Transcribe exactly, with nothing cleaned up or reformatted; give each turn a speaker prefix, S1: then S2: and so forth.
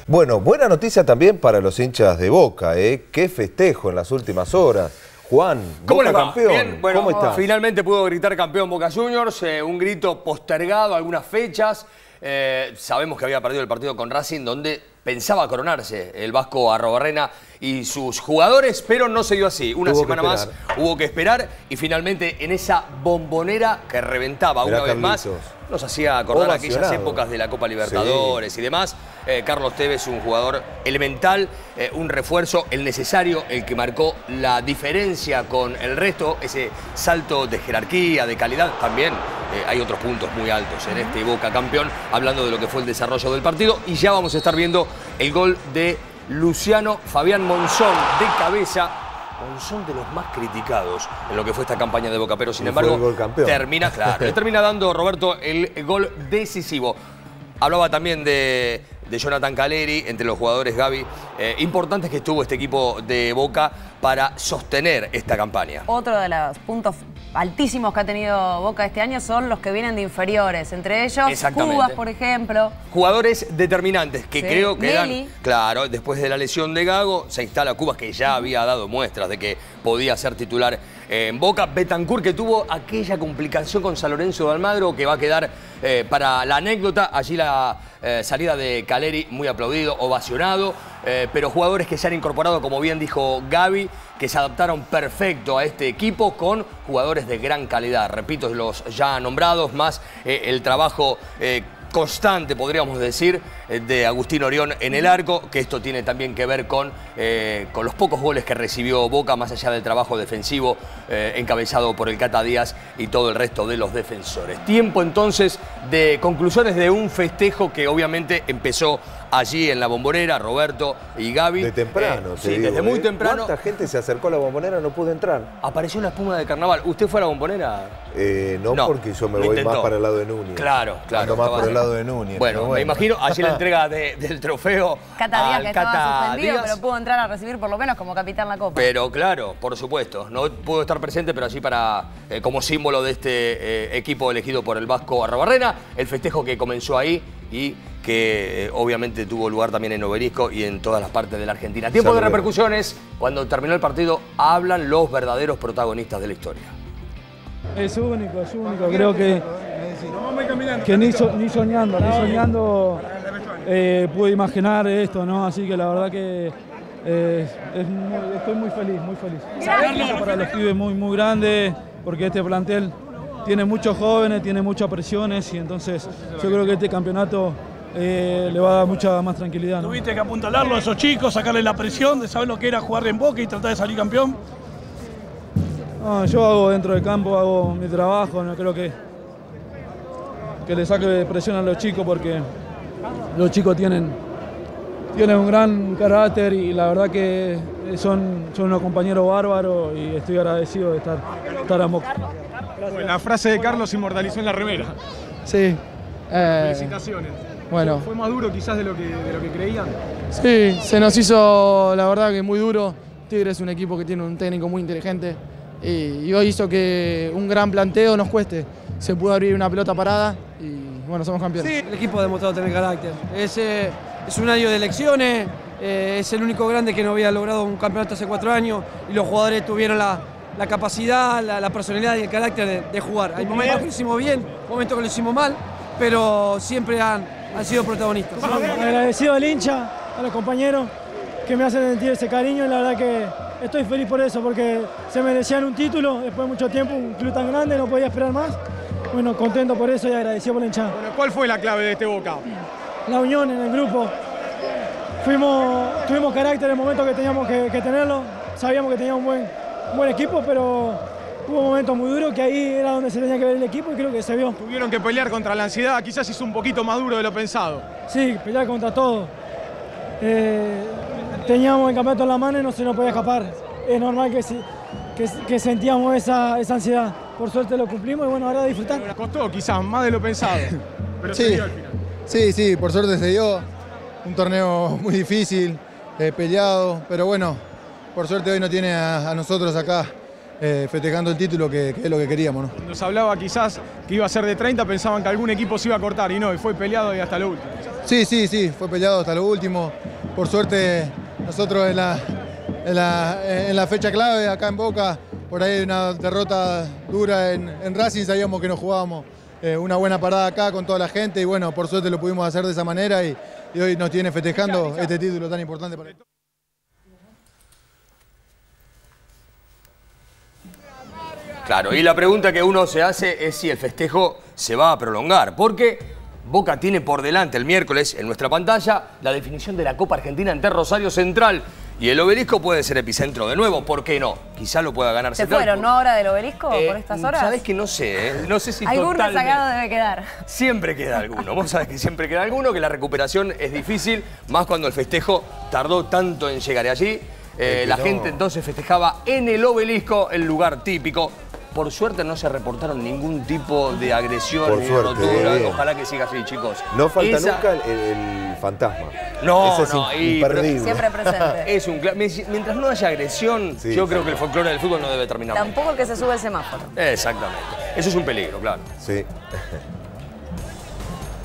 S1: Bueno, buena noticia también para los hinchas de Boca, ¿eh? Qué festejo en las últimas horas. Juan,
S2: ¿Cómo
S1: Boca
S2: le va?
S1: campeón.
S2: Bien, bueno,
S1: ¿Cómo está?
S2: Finalmente pudo gritar campeón Boca Juniors, eh, un grito postergado, algunas fechas. Eh, sabemos que había perdido el partido con Racing, donde pensaba coronarse el vasco Arrobarrena y sus jugadores, pero no se dio así. Una
S1: Tuvo
S2: semana más hubo que esperar y finalmente en esa bombonera que reventaba
S1: Mirá,
S2: una vez
S1: Carlitos.
S2: más, nos hacía acordar
S1: Ovacionado.
S2: aquellas épocas de la Copa Libertadores sí. y demás. Eh, Carlos Tevez, un jugador elemental, eh, un refuerzo, el necesario, el que marcó la diferencia con el resto, ese salto de jerarquía, de calidad. También eh, hay otros puntos muy altos en este Boca campeón, hablando de lo que fue el desarrollo del partido. Y ya vamos a estar viendo el gol de Luciano Fabián Monzón de cabeza. Monzón de los más criticados en lo que fue esta campaña de Boca, pero sin embargo termina, claro, le termina dando Roberto el gol decisivo. Hablaba también de, de Jonathan Caleri, entre los jugadores, Gaby, eh, importantes que estuvo este equipo de Boca para sostener esta campaña.
S3: Otro de los puntos altísimos que ha tenido Boca este año son los que vienen de inferiores, entre ellos Cubas, por ejemplo.
S2: Jugadores determinantes que sí. creo que
S3: Nelly.
S2: dan, claro, después de la lesión de Gago, se instala Cubas, que ya había dado muestras de que podía ser titular en Boca. Betancur, que tuvo aquella complicación con San Lorenzo de Almagro, que va a quedar eh, para la anécdota. Allí la eh, salida de Caleri, muy aplaudido, ovacionado, eh, pero jugadores que se han incorporado, como bien dijo Gaby, que se adaptaron perfecto a este equipo con jugadores de gran calidad. Repito, los ya nombrados, más eh, el trabajo eh, constante, podríamos decir, de Agustín Orión en el arco, que esto tiene también que ver con, eh, con los pocos goles que recibió Boca, más allá del trabajo defensivo eh, encabezado por el Cata Díaz y todo el resto de los defensores. Tiempo entonces de conclusiones de un festejo que obviamente empezó allí en la Bombonera, Roberto y Gaby.
S1: De temprano,
S2: eh,
S1: te
S2: Sí,
S1: digo,
S2: desde muy
S1: ¿eh?
S2: temprano.
S1: ¿Cuánta gente se acercó a la Bombonera? No pudo entrar.
S2: Apareció una espuma de carnaval. ¿Usted fue a la Bombonera?
S1: Eh, no, no, porque yo me voy
S2: intentó.
S1: más para el lado de Núñez.
S2: Claro, claro.
S1: Ando más por el lado de Núñez.
S2: Bueno, bueno, me imagino allí la entrega de, del trofeo
S3: Cata Díaz,
S2: al
S3: que
S2: Cata
S3: estaba suspendido,
S2: Díaz.
S3: pero pudo entrar a recibir por lo menos como capitán la Copa.
S2: Pero claro, por supuesto, no pudo estar presente, pero allí para eh, como símbolo de este eh, equipo elegido por el vasco Arrobarrena, el festejo que comenzó ahí y que eh, obviamente tuvo lugar también en Obelisco y en todas las partes de la Argentina. Tiempo Salve. de repercusiones. Cuando terminó el partido, hablan los verdaderos protagonistas de la historia.
S4: Es único, es único. Creo que, que ni, so, ni soñando, ni soñando eh, pude imaginar esto, ¿no? Así que la verdad que eh, es muy, estoy muy feliz, muy feliz. Para los pibes muy, muy grande, porque este plantel tiene muchos jóvenes, tiene muchas presiones y entonces yo creo que este campeonato eh, le va a dar mucha más tranquilidad, ¿no?
S5: Tuviste que apuntalarlo a esos chicos, sacarle la presión de saber lo que era jugar en Boca y tratar de salir campeón.
S4: No, yo hago dentro del campo, hago mi trabajo, no creo que, que le saque presión a los chicos porque los chicos tienen, tienen un gran carácter y la verdad que son, son unos compañeros bárbaros y estoy agradecido de estar, estar a Boca.
S6: Bueno, la frase de Carlos se inmortalizó en la remera.
S7: Sí. Eh,
S6: Felicitaciones.
S7: Bueno.
S6: ¿Fue más duro quizás de lo, que, de lo que creían?
S7: Sí, se nos hizo la verdad que muy duro. Tigre es un equipo que tiene un técnico muy inteligente y, y hoy hizo que un gran planteo nos cueste. Se pudo abrir una pelota parada y bueno, somos campeones.
S8: Sí, el equipo ha demostrado tener carácter. Es, eh, es un año de elecciones, eh, es el único grande que no había logrado un campeonato hace cuatro años y los jugadores tuvieron la, la capacidad, la, la personalidad y el carácter de, de jugar. Hay momentos que lo hicimos bien, momentos que lo hicimos mal, pero siempre han, han sido protagonistas.
S4: Agradecido al hincha, a los compañeros que me hacen sentir ese cariño y la verdad que estoy feliz por eso, porque se merecían un título después de mucho tiempo, un club tan grande, no podía esperar más. Bueno, contento por eso y agradecido por la hinchada.
S6: Bueno, ¿cuál fue la clave de este Boca?
S4: La unión en el grupo. Fuimos, tuvimos carácter en el momento que teníamos que, que tenerlo, sabíamos que teníamos un buen, un buen equipo, pero hubo momentos muy duros que ahí era donde se tenía que ver el equipo y creo que se vio.
S6: Tuvieron que pelear contra la ansiedad, quizás hizo un poquito más duro de lo pensado.
S4: Sí, pelear contra todo. Eh, teníamos el campeonato en la mano y no se nos podía escapar. Es normal que, que, que sentíamos esa, esa ansiedad. Por suerte lo cumplimos y bueno, ahora a disfrutar.
S6: Pero costó quizás más de lo pensado, pero
S7: sí,
S6: se dio al final.
S7: Sí, sí, por suerte se dio. Un torneo muy difícil, eh, peleado, pero bueno, por suerte hoy no tiene a, a nosotros acá eh, festejando el título que, que es lo que queríamos, ¿no?
S6: Cuando se hablaba quizás que iba a ser de treinta, pensaban que algún equipo se iba a cortar y no, y fue peleado y hasta lo último.
S9: Sí, sí, sí, fue peleado hasta lo último. Por suerte, nosotros en la, en la, en la fecha clave, acá en Boca, por ahí una derrota dura en, en Racing, sabíamos que nos jugábamos eh, una buena parada acá con toda la gente y bueno, por suerte lo pudimos hacer de esa manera y, y hoy nos tiene festejando este título tan importante para nosotros.
S2: Claro, y la pregunta que uno se hace es si el festejo se va a prolongar, porque Boca tiene por delante el miércoles en nuestra pantalla la definición de la Copa Argentina ante Rosario Central. Y el Obelisco puede ser epicentro de nuevo, ¿por qué no? Quizá lo pueda ganar
S3: ¿Se
S2: Central.
S3: fueron, no ahora del Obelisco
S2: Eh,
S3: por estas horas?
S2: ¿Sabés que no sé? Eh? No sé si
S3: algún
S2: totalmente...
S3: rezagado debe quedar.
S2: Siempre queda alguno. Vos sabés que siempre queda alguno, que la recuperación es difícil, más cuando el festejo tardó tanto en llegar. Y allí eh, la no. gente entonces festejaba en el Obelisco, el lugar típico. Por suerte no se reportaron ningún tipo de agresión
S1: Por
S2: ni
S1: suerte,
S2: de rotura.
S1: bien.
S2: Ojalá que siga así, chicos.
S1: No falta
S2: Esa...
S1: nunca el, el fantasma.
S2: No,
S1: Ese es
S2: no,
S1: imperdible.
S3: Siempre presente.
S2: Es un, mientras no haya agresión,
S1: Sí,
S2: yo
S1: sí.
S2: creo que el folclore del fútbol no debe terminar.
S3: Tampoco el que se sube el semáforo.
S2: Exactamente. Eso es un peligro, claro.
S1: Sí.